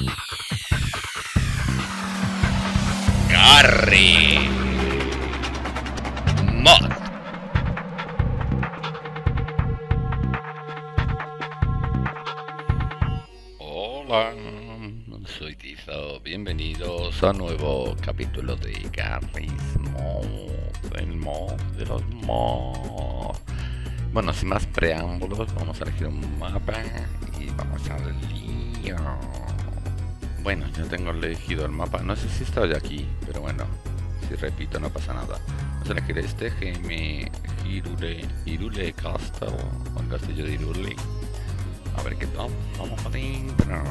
Garry Mod. Hola, soy Tizo. Bienvenidos a un nuevo capítulo de Garry's Mod, el mod de los mods. Bueno, sin más preámbulos, vamos a elegir un mapa y vamos al lío. Bueno, ya tengo elegido el mapa. No sé si estaba ya aquí, pero bueno, si repito no pasa nada. Vamos a elegir este GM Hyrule Castle, o el castillo de Hyrule. A ver qué tal. Vamos adentro.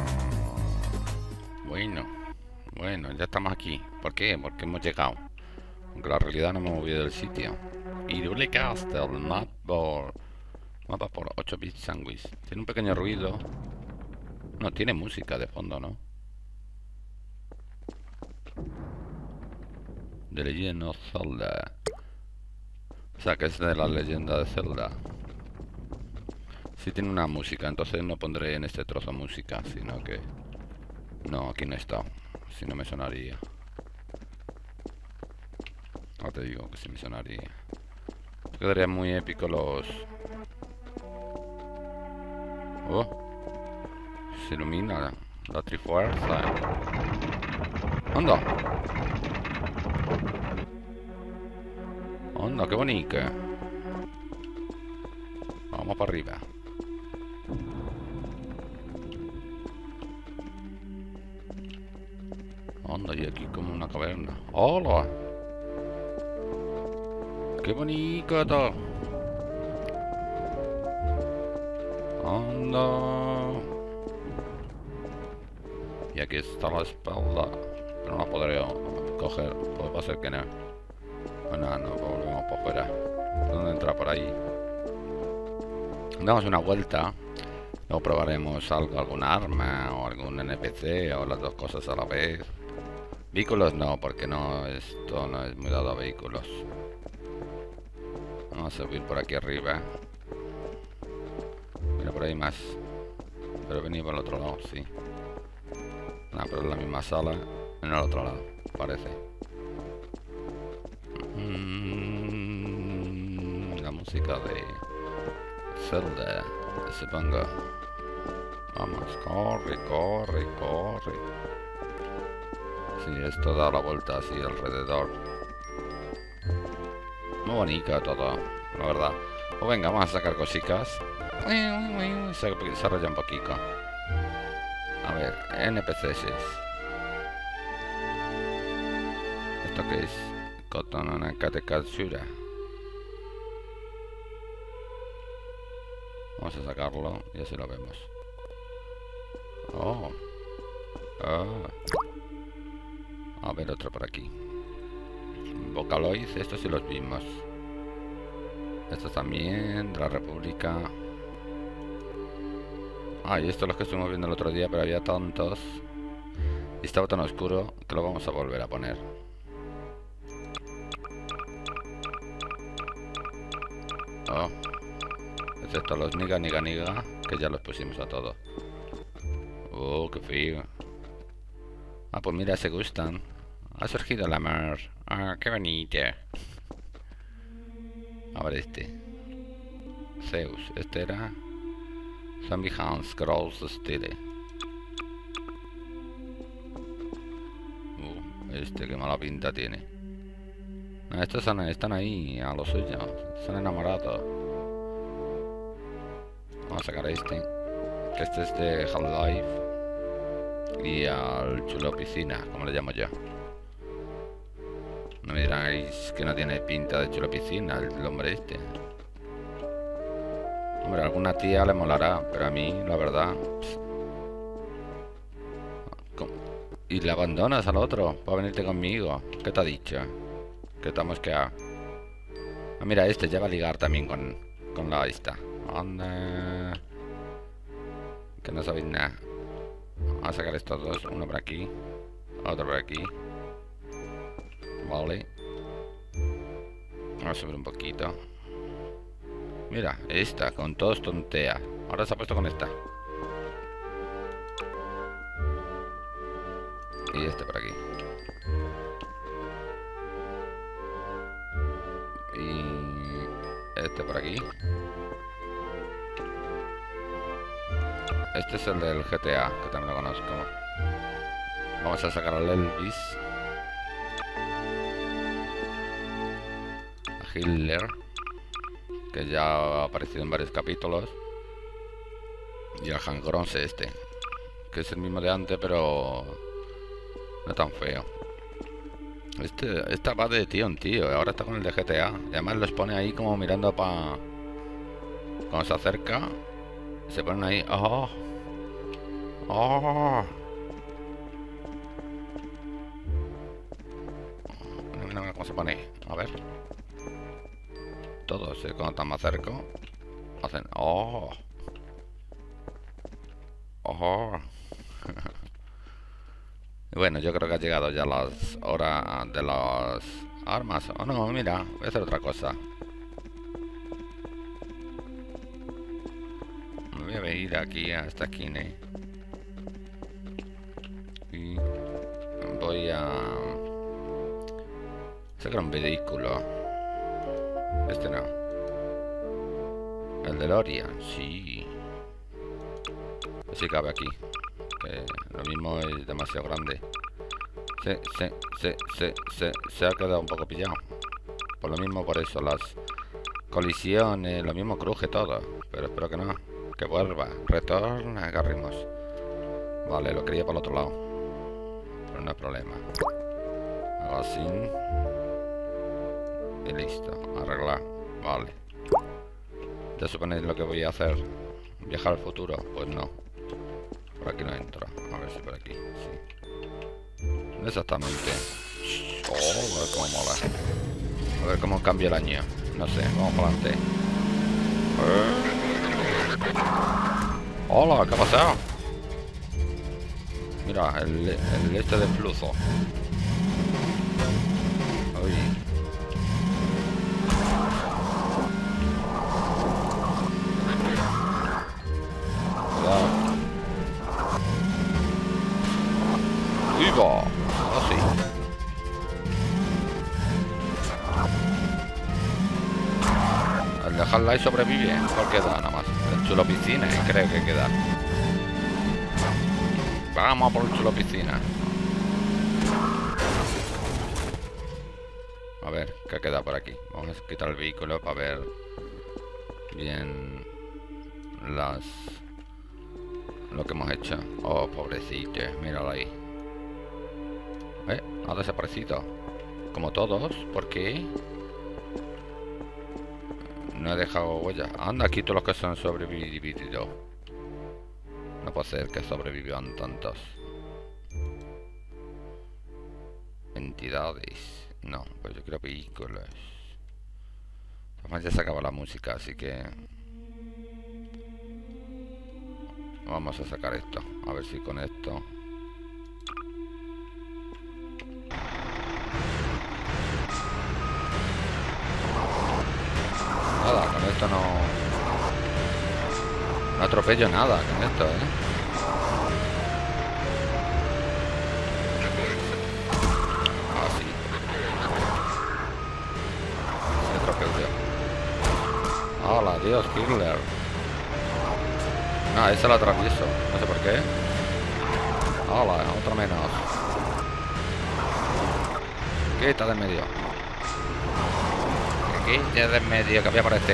Bueno, ya estamos aquí. ¿Por qué? Porque hemos llegado. Aunque la realidad no me he movido del sitio. Hyrule Castle, mapa por 8 bits sandwich. Tiene un pequeño ruido. No, tiene música de fondo, ¿no? The Legend of Zelda. O sea, que es de la leyenda de Zelda. Sí tiene una música, entonces no pondré en este trozo música, sino que... No, aquí no está. Si no me sonaría. Ahora te digo que sí me sonaría. Quedaría muy épico los... Oh, se ilumina la Trifuerza. Anda. Anda, qué bonita. Vamos para arriba. Anda, y aquí como una caverna. ¡Hola! ¡Qué bonito todo! Anda. Y aquí está la espalda. Pero no la podré coger. Puede ser que no. Bueno, no, volvemos por fuera. ¿Dónde entra por ahí? Damos una vuelta. Luego probaremos algo, algún arma o algún NPC o las dos cosas a la vez. Vehículos no, porque no, esto no es muy dado a vehículos. Vamos a subir por aquí arriba. Mira, por ahí más. Pero venir por el otro lado, sí. No, pero es la misma sala en el otro lado, parece. La música de Zelda, supongo. Vamos, corre. Sí, esto da la vuelta así alrededor. Muy bonito todo, la verdad. Pues venga, vamos a sacar cositas. Se desarrolla un poquito. A ver, NPCs. ¿Esto qué es? Kotononakate Katsura. Vamos a sacarlo y así lo vemos. Oh. A ver, otro por aquí. Vocaloid, estos sí los vimos. Estos también, de la República. Ah, y estos los que estuvimos viendo el otro día, pero había tantos. Y estaba tan oscuro que lo vamos a volver a poner. Oh. Excepto los niga, que ya los pusimos a todos. Oh, qué feo. Ah, pues mira, se gustan. Ha surgido la mar. Ah, qué bonita. A ver este. Zeus. Este era... Zombie Hans Gross Stile. Este qué mala pinta tiene. No, estos están ahí a lo suyo. Son enamorados. Vamos a sacar a este. Que este es de Half-Life. Y al chulo piscina, como le llamo yo. No me diráis que no tiene pinta de chulo piscina el hombre este. Hombre, a alguna tía le molará, pero a mí, la verdad... Y le abandonas al otro para venirte conmigo. ¿Qué te ha dicho? Que te ha mosqueado. Ah, mira, este ya va a ligar también con la esta. Anda. Que no sabéis nada. Vamos a sacar estos dos, uno por aquí, otro por aquí. Vale. Vamos a subir un poquito. Mira, esta, con todos tontea. Ahora se ha puesto con esta. Y este por aquí. Y este por aquí. Este es el del GTA, que también lo conozco. Vamos a sacar al Elvis. A Hitler, que ya ha aparecido en varios capítulos. Y al Hank Gronse este, que es el mismo de antes, pero no tan feo. Esta va de tío en tío. Ahora está con el de GTA. Y además los pone ahí como mirando para... Cuando se acerca, se ponen ahí. ¡Oh! ¡Oh! Mira, mira cómo se pone. A ver. Todos, cuando están más cerca, hacen. ¡Oh! ¡Oh! Bueno, yo creo que ha llegado ya las horas de las armas. Oh no, mira, voy a hacer otra cosa. Me voy a venir aquí a esta esquina. Y voy a sacar un vehículo. Este no. El DeLorean, sí. Sí cabe aquí. Que lo mismo es demasiado grande. Se ha quedado un poco pillado. Por lo mismo, por eso, las colisiones, lo mismo cruje todo. Pero espero que no. Que vuelva. Retorna, agarremos. Vale, lo quería por el otro lado. Pero no hay problema. Hago así. Y listo. Arreglar. Vale. ¿Te suponéis lo que voy a hacer? ¿Viajar al futuro? Pues no. Por aquí no entro. A ver si por aquí. Sí. No exactamente. Oh, a ver cómo mola. A ver cómo cambia el año. No sé, vamos para adelante. Hola, ¿qué ha pasado? Mira, el este de flujo. Uy. Cuidado. ¡Viva! Así. El de Half-Life sobrevive. ¿Cuál queda nada más? El chulo piscina, creo que queda. Vamos a por el chulo piscina. A ver, ¿qué queda por aquí? Vamos a quitar el vehículo para ver bien lo que hemos hecho. Oh, pobrecito, míralo ahí. Ha desaparecido. Como todos, ¿por qué? No he dejado huellas. Anda, aquí todos los que son sobrevividos. No puede ser que sobrevivan tantos. Entidades. No, pues yo quiero vehículos. Además ya se acaba la música, así que... Vamos a sacar esto. A ver si con esto... Nada, con esto no atropello nada con esto, Ah, sí. Se atropello. Hola, Dios, Hitler. No, esa la atravieso. No sé por qué. Hola, otro menos. Quita de en medio. Quita de en medio, que voy a aparecer.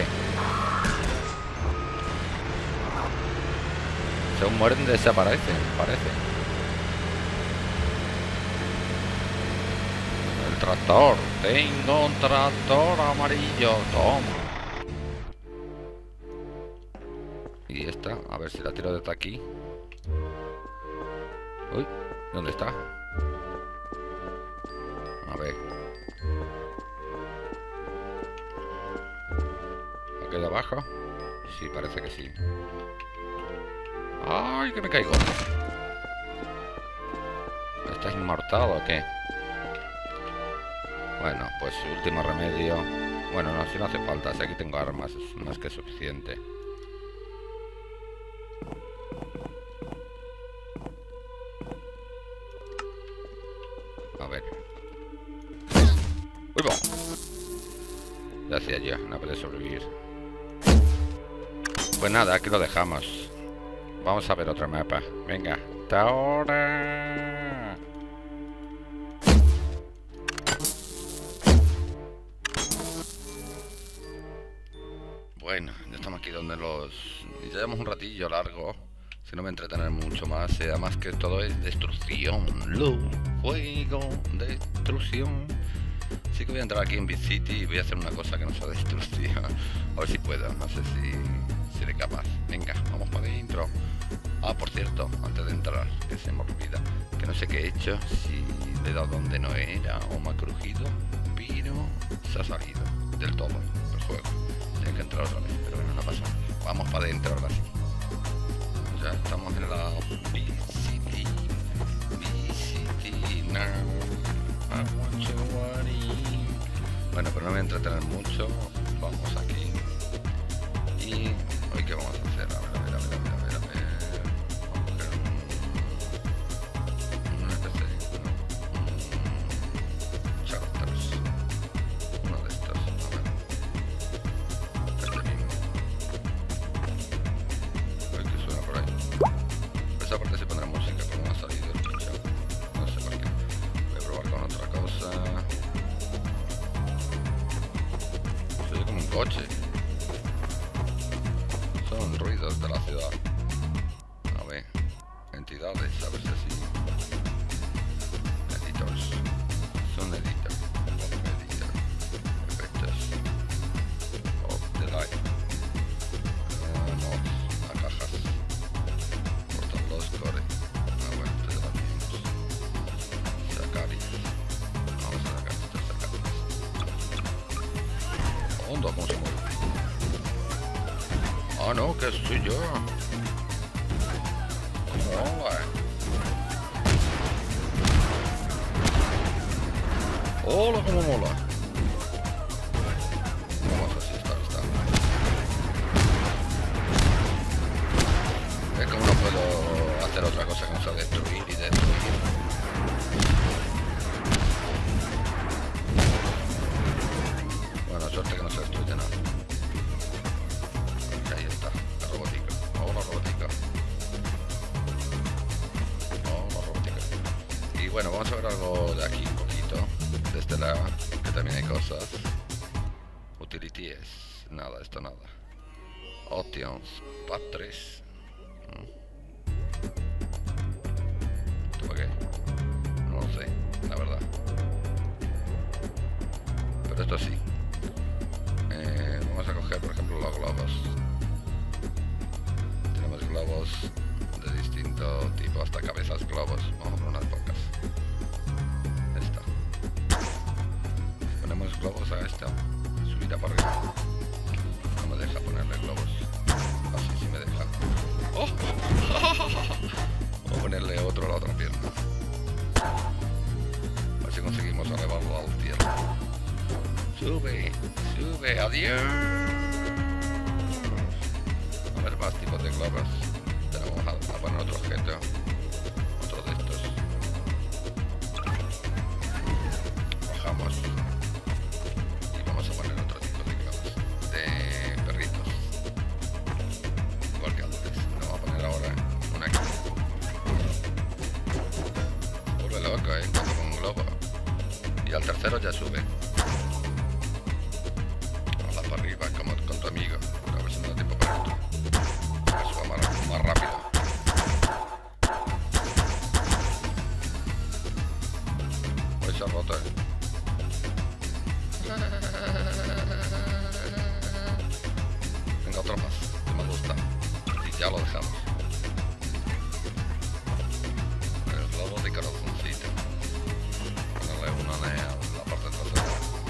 Según mueren desaparecen, parece. El tractor. Tengo un tractor amarillo. Toma. Y esta, a ver si la tiro desde aquí. Uy, ¿dónde está? A ver. ¿Aquí de abajo? Sí, parece que sí. ¡Ay, que me caigo! ¿Estás inmortal o qué? Bueno, pues último remedio. Bueno, no, si no hace falta. Si aquí tengo armas, es más que suficiente. ¡Uy, va! Ya hacía yo, no puede sobrevivir. Pues nada, aquí lo dejamos. Vamos a ver otro mapa. Venga, hasta ahora. Bueno, ya estamos aquí donde los... Ya llevamos un ratillo largo. Si no me entretener mucho más. Además que todo es destrucción. Luz, fuego, destrucción. Así que voy a entrar aquí en V-City y voy a hacer una cosa que no sea destrucción. A ver si puedo, no sé si seré capaz. Venga, vamos para adentro. Ah, por cierto, antes de entrar, que se me olvida, que no sé qué he hecho, si le he dado donde no era o me ha crujido, pero se ha salido del todo el juego. Tengo que entrar otra vez, pero bueno, no pasa nada. Vamos para adentro ahora sí. Ya estamos en la V-City now. I want you worry. Bueno, pero no me voy a entretener mucho. Vamos aquí. Y hoy qué vamos a hacer. A ver. Vamos a hacer un NPC, no, characters. Uno de estos. A ver. Este mismo. A ver qué suena por ahí. Esa parte se pondrá música, pero no ha salido el pincho. No sé por qué. Voy a probar con otra cosa. Se oye como un coche. Son ruidos de la ciudad. A ver. Entidades, a ver si así. Editors. Son editors. Efectos. Of the light. Mods. A cajas. Portan los core. Ah, bueno, ustedes lo mismos. Sacaris. Vamos a sacar estos sacaris. Onda, ¿cómo se mueve? Ah, no, que soy yo. Hola. Hola, cómo mola. Vamos así, está. Es como no puedo hacer otra cosa que no sea destruir y destruir. Bueno, suerte que no se destruye nada. Ahí está, la robótica. Hola, robótica. Hola, robótica. Y bueno, vamos a ver algo de aquí un poquito. De este lado, que también hay cosas. Utilities. Nada, esto nada. Options. Pad 3. ¿Esto para qué? No lo sé, la verdad. Pero esto sí. Vamos a coger, por ejemplo, los globos. Tenemos globos de distinto tipo, hasta cabezas globos. Vamos a poner unas pocas. Esta. Ponemos globos a esta. Subida para arriba. No me deja ponerle globos. Así sí me deja. ¡Oh! Vamos a ponerle otro a la otra pierna. A ver si conseguimos elevarlo al cielo. Sube, adiós. A ver, más tipos de globos. Tenemos a poner otro objeto. Otro de estos. Bajamos. Y vamos a poner otro tipo de globos. De perritos. Igual que antes. Lo vamos a poner ahora una aquí. Se vuelve loco, cuando con un globo. Y al tercero ya sube. Para arriba, como con tu amigo. A ver si me da tiempo para esto. Que suba más rápido. Hoy se ha roto, Venga, otro más, que me gusta. Y ya lo dejamos. El globo de corazoncito. Ponerle una nea en la parte trasera.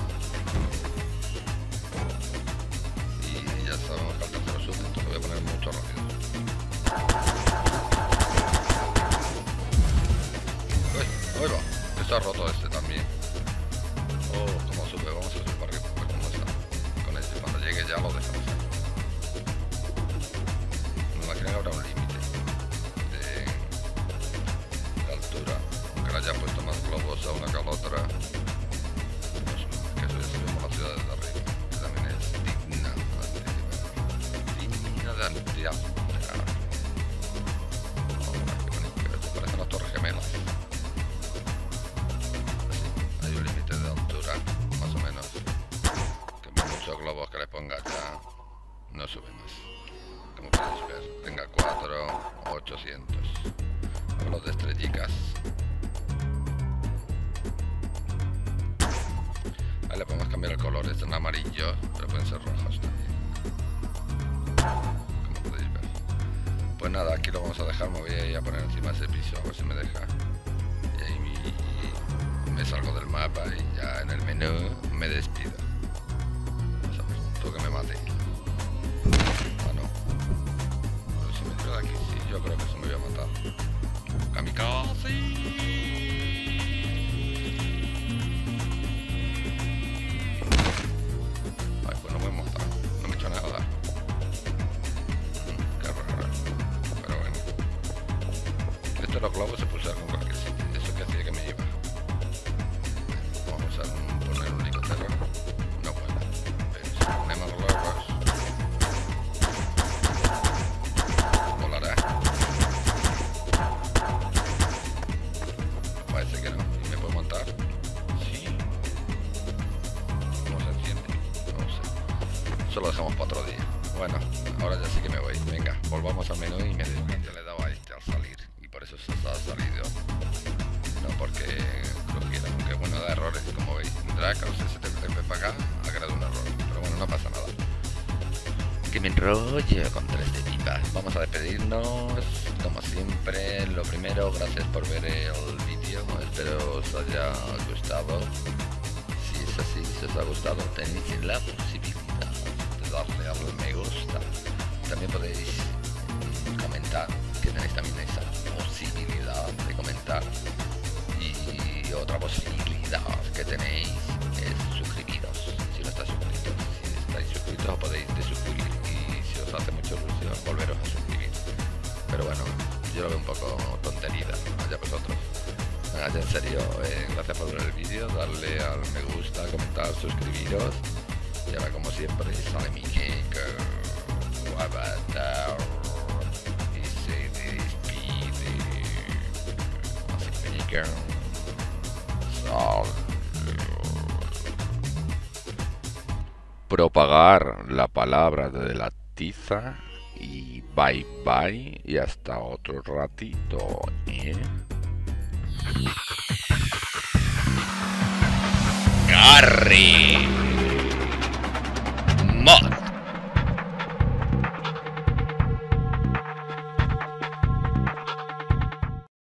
Ya sabemos que al tercero sube, entonces voy a poner mucho rápido. ¡Uy! Va! Que se ha roto este también. Oh, cómo sube, vamos a subir para arriba, a ver cómo está. Con este, cuando llegue ya lo dejamos. Me imagino que habrá un límite de altura. Aunque le haya puesto más globos a una que a la otra. Pues, que subimos la ciudad desde arriba, que también es digna de admirar. Parecen las Torres Gemelas. Hay un límite de altura, más o menos, que muchos globos que le ponga ya no sube más. Como podéis ver, tenga 4 o 800. Los de estrellicas. Ahí le podemos cambiar el color, es en amarillo, pero pueden ser rojos también. Como podéis ver. Pues nada, aquí lo vamos a dejar, me voy a ir a poner encima de ese piso, a ver si me deja. Y ahí me salgo del mapa y ya en el menú me despido. Vamos a ver, tú que me mate. Ah, no. Pero si me tiro de aquí, sí, yo creo que se me voy a matar. ¡Kamikaze! Ay, pues no me he matado, no me he hecho nada. Qué raro. Pero bueno. Estos los globos se pulsaron con cualquier sitio. Eso que hacía que me iba. Vamos a poner un helicóptero. No puedo. Si ponemos globos. Volará. Parece que no. ¿Y me puedo montar? Sí. ¿Cómo se enciende? No sé. Eso lo dejamos para otro día. Bueno, ahora ya sí que me voy. Venga, volvamos al menú y me despido. Le he dado a este al salir. Y por eso se ha salido. No porque crujiera. Aunque bueno, da errores, como veis. Draco, STP para acá, ha creado un error. Pero bueno, no pasa nada. Que me enrollo con 3 de pipa. Vamos a despedirnos. Como siempre, lo primero, gracias por ver el vídeo. Espero os haya gustado. Si es así, si os ha gustado, tenéis la posibilidad de darle al me gusta. También podéis comentar, que tenéis también esa posibilidad de comentar. Y otra posibilidad que tenéis es suscribiros, si no estáis suscritos. Si estáis suscritos os podéis desuscribir y si os hace mucha ilusión volveros a suscribir. Pero bueno, yo lo veo un poco tontería, allá vosotros. Ya en serio, gracias por ver el vídeo, darle al me gusta, comentar, suscribiros. Y ahora como siempre sale mi Jacob Avatar y se despide. Así que propagar la palabra de la tiza y bye bye y hasta otro ratito, Garry.